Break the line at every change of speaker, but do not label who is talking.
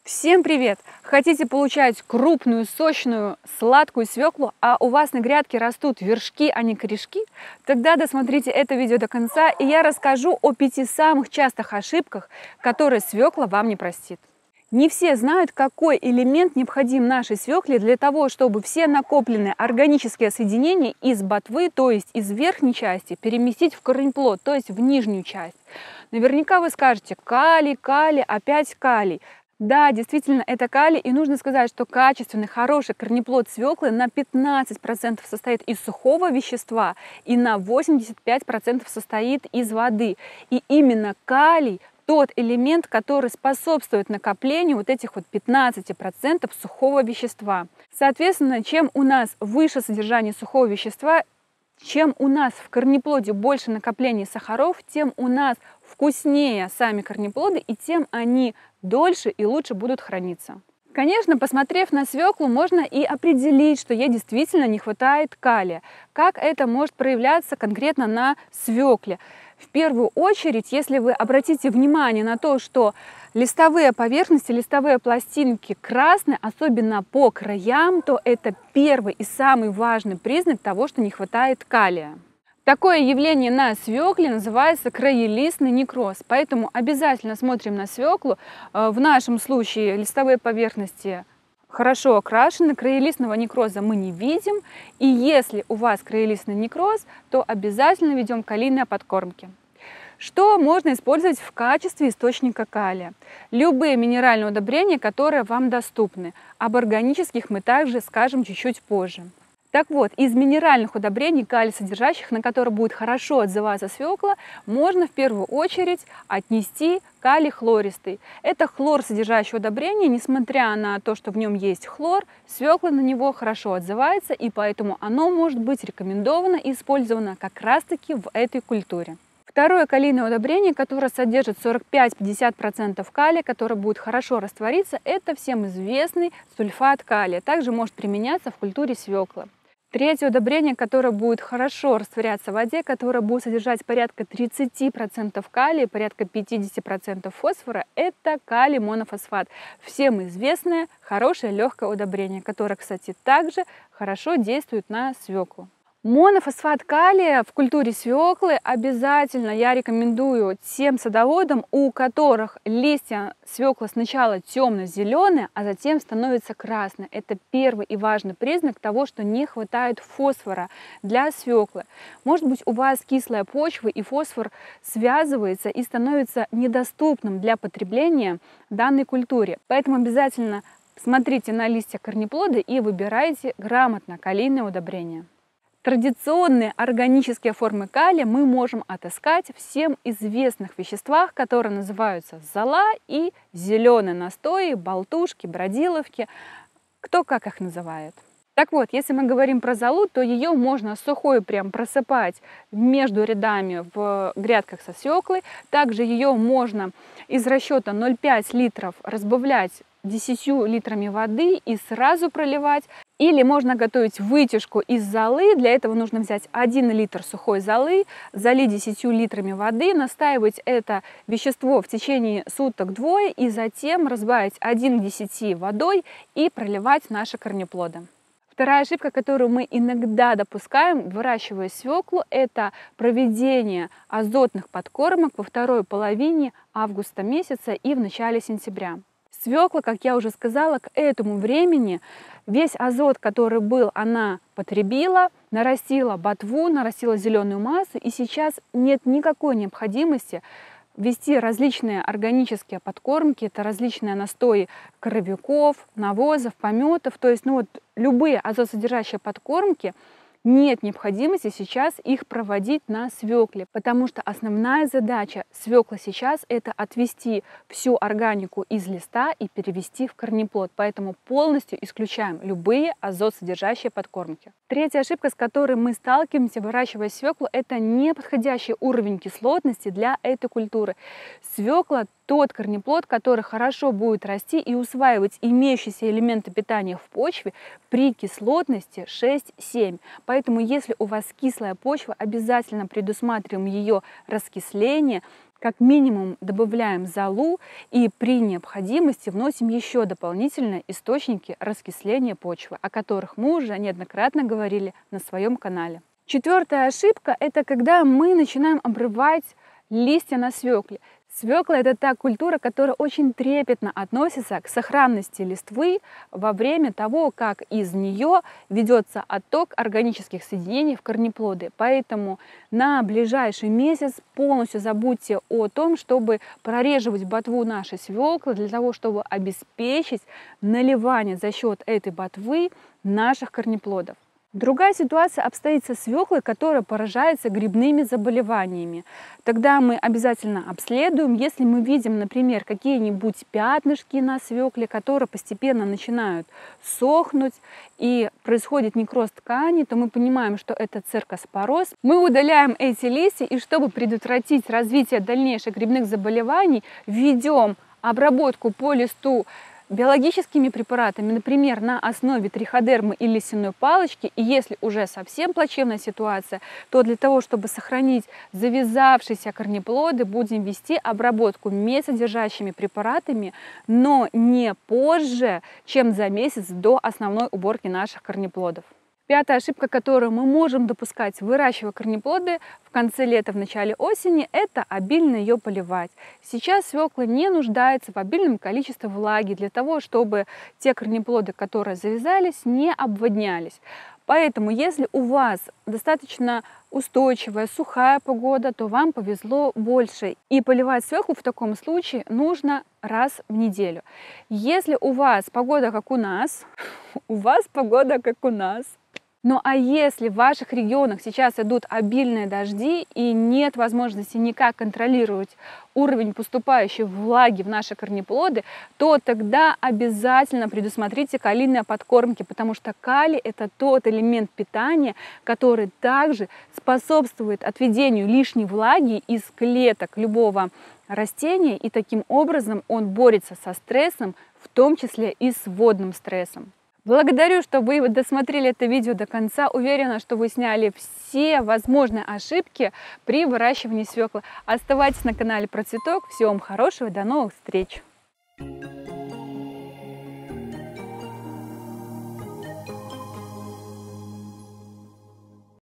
Всем привет! Хотите получать крупную, сочную, сладкую свеклу, а у вас на грядке растут вершки, а не корешки? Тогда досмотрите это видео до конца, и я расскажу о 5 самых частых ошибках, которые свекла вам не простит. Не все знают, какой элемент необходим нашей свекле для того, чтобы все накопленные органические соединения из ботвы, то есть из верхней части, переместить в корнеплод, то есть в нижнюю часть. Наверняка вы скажете: калий, калий, опять калий. Да, действительно, это калий, и нужно сказать, что качественный, хороший корнеплод свеклы на 15% состоит из сухого вещества и на 85% состоит из воды. И именно калий тот элемент, который способствует накоплению вот этих вот 15% сухого вещества. Соответственно, чем у нас выше содержание сухого вещества, чем у нас в корнеплоде больше накоплений сахаров, тем у нас вкуснее сами корнеплоды, и тем они дольше и лучше будут храниться. Конечно, посмотрев на свеклу, можно и определить, что ей действительно не хватает калия. Как это может проявляться конкретно на свекле? В первую очередь, если вы обратите внимание на то, что листовые поверхности, листовые пластинки красные, особенно по краям, то это первый и самый важный признак того, что не хватает калия. Такое явление на свекле называется краелистный некроз, поэтому обязательно смотрим на свеклу. В нашем случае листовые поверхности хорошо окрашены, краелистного некроза мы не видим, и если у вас краелистный некроз, то обязательно ведем калийные подкормки. Что можно использовать в качестве источника калия? Любые минеральные удобрения, которые вам доступны. Об органических мы также скажем чуть-чуть позже. Так вот, из минеральных удобрений, калий содержащих, на которые будет хорошо отзываться свекла, можно в первую очередь отнести калий хлористый. Это хлор содержащее удобрение, несмотря на то, что в нем есть хлор, свекла на него хорошо отзывается, и поэтому оно может быть рекомендовано и использовано как раз-таки в этой культуре. Второе калийное удобрение, которое содержит 45-50% калия, которое будет хорошо раствориться, это всем известный сульфат калия. Также может применяться в культуре свеклы. Третье удобрение, которое будет хорошо растворяться в воде, которое будет содержать порядка 30% калия, порядка 50% фосфора, это калий монофосфат. Всем известное хорошее легкое удобрение, которое, кстати, также хорошо действует на свеклу. Монофосфат калия в культуре свеклы обязательно я рекомендую тем садоводам, у которых листья свеклы сначала темно-зеленые, а затем становятся красные. Это первый и важный признак того, что не хватает фосфора для свеклы. Может быть, у вас кислая почва, и фосфор связывается и становится недоступным для потребления данной культуре. Поэтому обязательно смотрите на листья корнеплода и выбирайте грамотно калийное удобрение. Традиционные органические формы калия мы можем отыскать в всем известных веществах, которые называются зола и зеленые настои, болтушки, бродиловки, кто как их называет. Так вот, если мы говорим про золу, то ее можно сухой прям просыпать между рядами в грядках со свеклой. Также ее можно из расчета 0,5 литров разбавлять 10 литрами воды и сразу проливать. Или можно готовить вытяжку из золы. Для этого нужно взять 1 литр сухой золы, залить 10 литрами воды, настаивать это вещество в течение суток-двое и затем разбавить 1 к 10 водой и проливать наши корнеплоды. Вторая ошибка, которую мы иногда допускаем, выращивая свеклу, это проведение азотных подкормок во второй половине августа месяца и в начале сентября. Свекла, как я уже сказала, к этому времени весь азот, который был, она потребила, нарастила ботву, нарастила зеленую массу, и сейчас нет никакой необходимости ввести различные органические подкормки, это различные настои коровиков, навозов, пометов, то есть любые азотсодержащие подкормки. Нет необходимости сейчас их проводить на свекле, потому что основная задача свеклы сейчас это отвести всю органику из листа и перевести в корнеплод, поэтому полностью исключаем любые азотсодержащие подкормки. Третья ошибка, с которой мы сталкиваемся, выращивая свеклу, это неподходящий уровень кислотности для этой культуры. Свекла тот корнеплод, который хорошо будет расти и усваивать имеющиеся элементы питания в почве при кислотности 6-7. Поэтому, если у вас кислая почва, обязательно предусматриваем ее раскисление, Как минимум добавляем золу и при необходимости вносим еще дополнительные источники раскисления почвы, о которых мы уже неоднократно говорили на своем канале. Четвертая ошибка – это когда мы начинаем обрывать листья на свекле. Свекла – это та культура, которая очень трепетно относится к сохранности листвы во время того, как из нее ведется отток органических соединений в корнеплоды. Поэтому на ближайший месяц полностью забудьте о том, чтобы прореживать ботву нашей свеклы для того, чтобы обеспечить наливание за счет этой ботвы наших корнеплодов. Другая ситуация обстоит со свеклой, которая поражается грибными заболеваниями. Тогда мы обязательно обследуем. Если мы видим, например, какие-нибудь пятнышки на свекле, которые постепенно начинают сохнуть и происходит некроз ткани, то мы понимаем, что это циркоспороз. Мы удаляем эти листья, и чтобы предотвратить развитие дальнейших грибных заболеваний, ведем обработку по листу биологическими препаратами, например, на основе триходермы или лисяной палочки. И если уже совсем плачевная ситуация, то для того, чтобы сохранить завязавшиеся корнеплоды, будем вести обработку медсодержащими препаратами, но не позже, чем за месяц до основной уборки наших корнеплодов. Пятая ошибка, которую мы можем допускать, выращивая корнеплоды в конце лета, в начале осени, это обильно ее поливать. Сейчас свекла не нуждается в обильном количестве влаги для того, чтобы те корнеплоды, которые завязались, не обводнялись. Поэтому, если у вас достаточно устойчивая, сухая погода, то вам повезло больше. И поливать свеклу в таком случае нужно раз в неделю. Если у вас погода как у нас, Ну а если в ваших регионах сейчас идут обильные дожди и нет возможности никак контролировать уровень поступающей влаги в наши корнеплоды, то тогда обязательно предусмотрите калийные подкормки, потому что калий – это тот элемент питания, который также способствует отведению лишней влаги из клеток любого растения, и таким образом он борется со стрессом, в том числе и с водным стрессом. Благодарю, что вы досмотрели это видео до конца. Уверена, что вы сняли все возможные ошибки при выращивании свеклы. Оставайтесь на канале Процветок. Всего вам хорошего, до новых встреч!